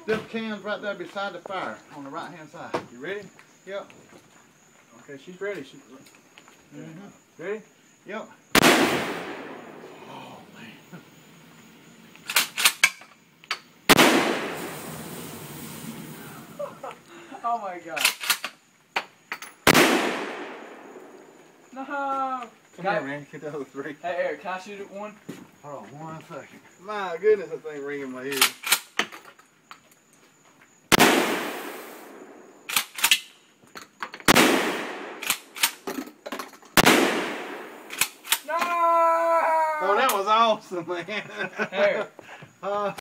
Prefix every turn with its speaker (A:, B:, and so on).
A: Them cans right there beside the fire on the right hand side.
B: You ready?
A: Yep.
B: Okay, she's ready. Ready?
A: Yep.
B: Oh man. Oh my god. No!
A: Come here, man. Get the other three.
B: Hey, Eric, can I shoot at one?
A: Hold on 1 second.
B: My goodness, that thing ringing my ears. No!
A: Oh, that was awesome, man.
B: Eric.